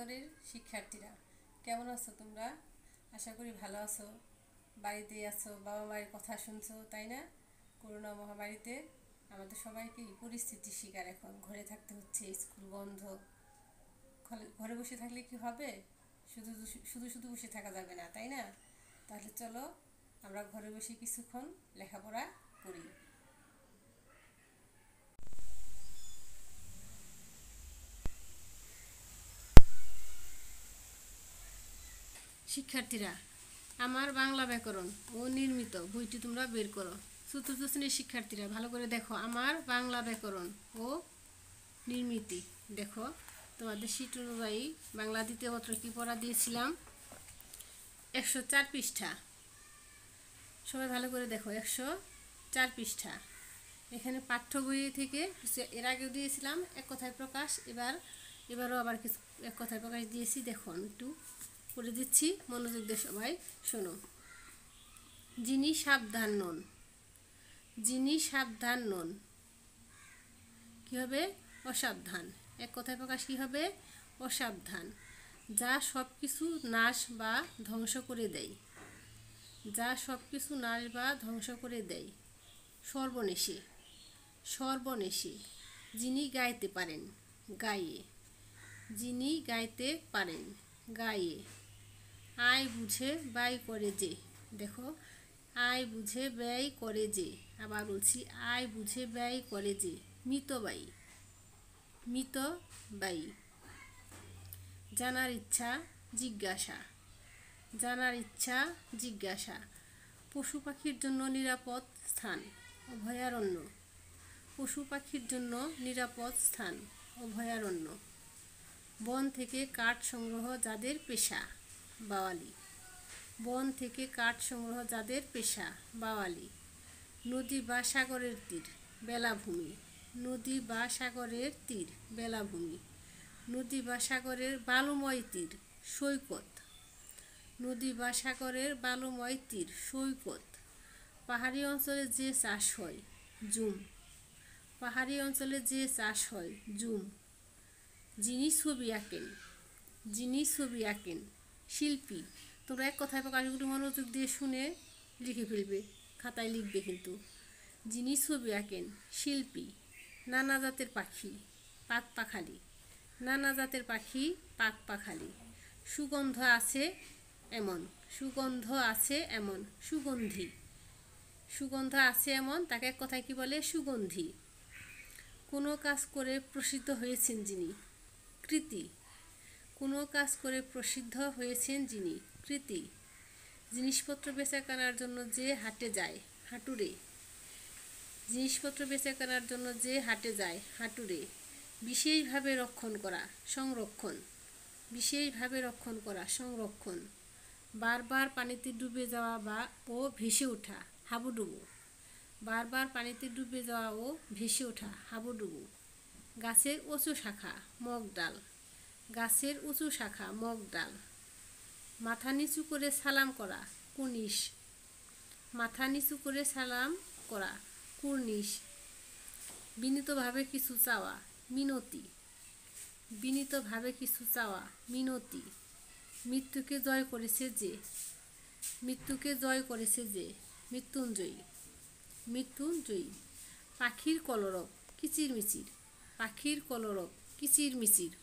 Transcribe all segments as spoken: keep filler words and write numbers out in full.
আদরের শিক্ষার্থীরা, কেমন আছো তোমরা? আশা করি ভালো আছো। বাড়িতে আছো, বাবা মায়ের কথা শুনছো, তাই না? করোনা মহামারীতে আমাদের সবাইকে এই পরিস্থিতির শিকার। এখন ঘরে থাকতে হচ্ছে, স্কুল বন্ধ। ঘরে বসে থাকলে কি হবে? শুধু শুধু শুধু বসে থাকা যাবে না, তাই না? তাহলে চলো আমরা ঘরে বসে কিছুক্ষণ লেখাপড়া করি। শিক্ষার্থীরা, আমার বাংলা ব্যাকরণ ও নির্মিত বইটি তোমরা বের করো। চতুর্থ শ্রেণীর শিক্ষার্থীরা ভালো করে দেখো, আমার বাংলা ব্যাকরণ ও নির্মিতি। দেখো তোমাদের শীট অনুযায়ী বাংলা দ্বিতীয় পত্র কি পড়া দিয়েছিলাম, একশো চার পৃষ্ঠা। সবাই ভালো করে দেখো, একশো চার পৃষ্ঠা। এখানে পাঠ্য বই থেকে এর আগেও দিয়েছিলাম এক কথায় প্রকাশ, এবার এবারও আবার কিছু এক কথায় প্রকাশ দিয়েছি। দেখো আমি একটু করে দিচ্ছি, মনোযোগ দিয়ে সবাই শোনো। যিনি সাবধান নন, যিনি সাবধান নন কী হবে? অসাবধান। এক কথায় প্রকাশ কী হবে? অসাবধান। যা সব কিছু নাশ বা ধ্বংস করে দেয়, যা সব কিছু নাশ বা ধ্বংস করে দেয়। সর্বনেশে, সর্বনেশে। যিনি গাইতে পারেন, গায়ে। যিনি গাইতে পারেন, গায়ে। আয় বুঝে ব্যয় করে যে। দেখো, আয় বুঝে ব্যয় করে যে। আবার বলছি, আয় বুঝে ব্যয় করে যে। মিতব্যয়ী, মিতব্যয়ী। জানার ইচ্ছা, জিজ্ঞাসা। জানার ইচ্ছা, জিজ্ঞাসা। পশু পাখির জন্য নিরাপদ স্থান, অভয়ারণ্য। পশু পাখির জন্য নিরাপদ স্থান, অভয়ারণ্য। বন থেকে কাঠ সংগ্রহ যাদের পেশা, বাওয়ালি। বন থেকে কাঠ সংগ্রহ যাদের পেশা, বাওয়ালি। নদী বা সাগরের তীর, বেলাভূমি। নদী বা সাগরের তীর, বেলাভূমি। নদী বা সাগরের বালুময় তীর, সৈকত। নদী বা সাগরের বালুময় তীর, সৈকত। পাহাড়ি অঞ্চলে যে চাষ হয়, জুম। পাহাড়ি অঞ্চলে যে চাষ হয়, জুম। যিনি ছবি আঁকেন, যিনি ছবি আঁকেন, শিল্পী। তোমরা এক কথায় প্রকাশগুলো মনোযোগ দিয়ে শুনে লিখে ফেলবে, খাতায় লিখবে কিন্তু। যিনি ছবি আঁকেন, শিল্পী। নানা জাতের পাখি, পাক পাখালি। নানা জাতের পাখি, পাক পাখালি। সুগন্ধ আছে এমন, সুগন্ধ আছে এমন, সুগন্ধি। সুগন্ধ আছে এমন, তাকে এক কথায় কি বলে? সুগন্ধি। কোনো কাজ করে প্রসিদ্ধ হয়েছেন যিনি, কৃতি। কোনো কাজ করে প্রসিদ্ধ হয়েছেন যিনি, কৃতি। জিনিসপত্র বেচা কেনার জন্য যে হাটে যায়, হাটুরে। জিনিসপত্র বেচা কেনার জন্য যে হাটে যায়, হাটুরে। বিশেষভাবে রক্ষণ করা, সংরক্ষণ। বিশেষভাবে রক্ষণ করা, সংরক্ষণ। বারবার পানিতে ডুবে যাওয়া বা ও ভেসে ওঠা, হাবুডুবু। বারবার পানিতে ডুবে যাওয়া ও ভেসে ওঠা, হাবুডুবু। গাছের উঁচু শাখা, মগ ডাল। গাছের উঁচু শাখা, মগ ডাল। মাথা নিচু করে সালাম করা, কুর্নিশ। মাথা নিচু করে সালাম করা, কুর্নিশ। বিনীতভাবে কিছু চাওয়া, মিনতি। বিনীতভাবে কিছু চাওয়া, মিনতি। মৃত্যুকে জয় করেছে যে, মৃত্যুকে জয় করেছে যে, মৃত্যুঞ্জয়ী। মৃত্যুঞ্জয়ী। পাখির কলরব, কিচিরমিচির। পাখির কলরব, কিচিরমিচির।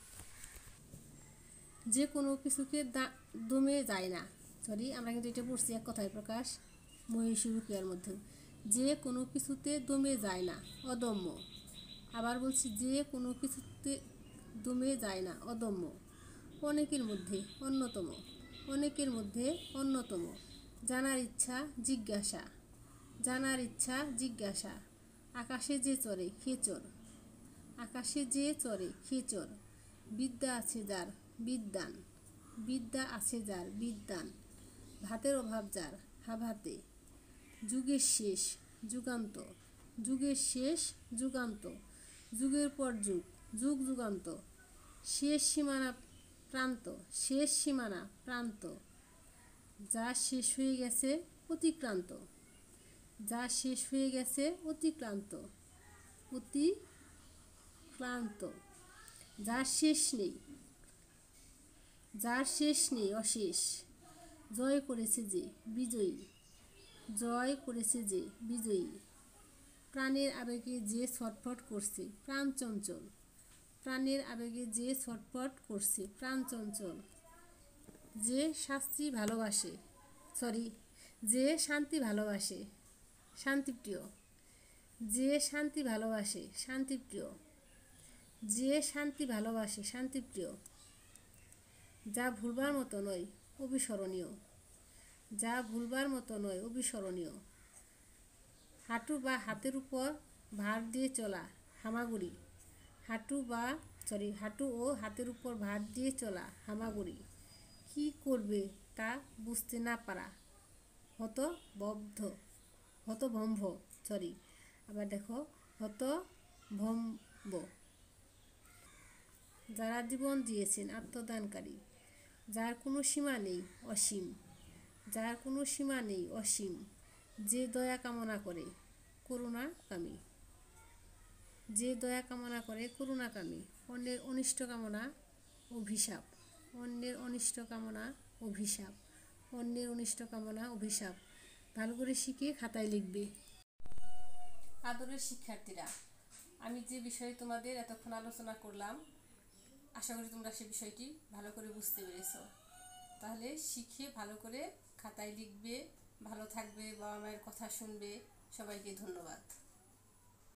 যে কোনো কিছুকে দমে যায় না। সরি, আমরা কিন্তু এটা পড়ছি এক কথায় প্রকাশ মহিষী রুকিয়ার মধ্যে। যে কোনো কিছুতে দমে যায় না, অদম্য। আবার বলছি, যে কোনো কিছুতে দমে যায় না, অদম্য। অনেকের মধ্যে অন্যতম, অনেকের মধ্যে অন্যতম। জানার ইচ্ছা, জিজ্ঞাসা। জানার ইচ্ছা, জিজ্ঞাসা। আকাশে যে চড়ে, খেচর। আকাশে যে চড়ে, খেচর। বিদ্যা আছে যার, বিদ্বান। বিদ্যা আছে যার, বিদ্বান। ভাতের অভাব যার, হাভাতে। যুগের শেষ, যুগান্ত। যুগের শেষ, যুগান্ত। যুগের পর যুগ, যুগ যুগান্ত। শেষ সীমানা, প্রান্ত। শেষ সীমানা, প্রান্ত। যা শেষ হয়ে গেছে, অতিক্রান্ত। যা শেষ হয়ে গেছে, অতিক্রান্ত। অতিক্রান্ত। যার শেষ নেই, যার শেষ নেই অশেষ, জয় করেছে যে বিজয়ী, জয় করেছে যে বিজয়ী, প্রাণের আবেগে যে ছটফট করছে প্রাণ চঞ্চল, প্রাণের আবেগে যে ছটফট করছে প্রাণ চঞ্চল, যে শাস্তি ভালোবাসে সরি যে শান্তি ভালোবাসে শান্তিপ্রিয়, যে শান্তি ভালোবাসে শান্তিপ্রিয়, যে শান্তি ভালোবাসে শান্তিপ্রিয়, যা ভুলবার মতো নয় অবিস্মরণীয়, যা ভুলবার মতো নয় অবিস্মরণীয়, হাঁটু বা হাতের উপর ভার দিয়ে চলা হামাগুড়ি, হাঁটু বা সরি হাঁটু ও হাতের উপর ভার দিয়ে চলা হামাগুড়ি, কী করবে তা বুঝতে না পারা হতবদ্ধ হতভম্ব সরি আবার দেখো হতভম্ব, যারা জীবন দিয়েছেন আত্মদানকারী, যার কোনো সীমা নেই অসীম, যার কোনো সীমা নেই অসীম, যে দয়া কামনা করে করুণাকামী, যে দয়া কামনা করে করুণাকামী, অন্যের অনিষ্ট কামনা অভিশাপ, অন্যের অনিষ্ট কামনা অভিশাপ, অন্যের অনিষ্ট কামনা অভিশাপ। ভালো করে শিখে খাতায় লিখবে। আদরের শিক্ষার্থীরা, আমি যে বিষয়ে তোমাদের এতক্ষণ আলোচনা করলাম, আশা করি তোমরা সে বিষয়টি ভালো করে বুঝতে পেরেছ। তাহলে শিখে ভালো করে খাতায় লিখবে, ভালো থাকবে, বাবা মায়ের কথা শুনবে। সবাইকে ধন্যবাদ।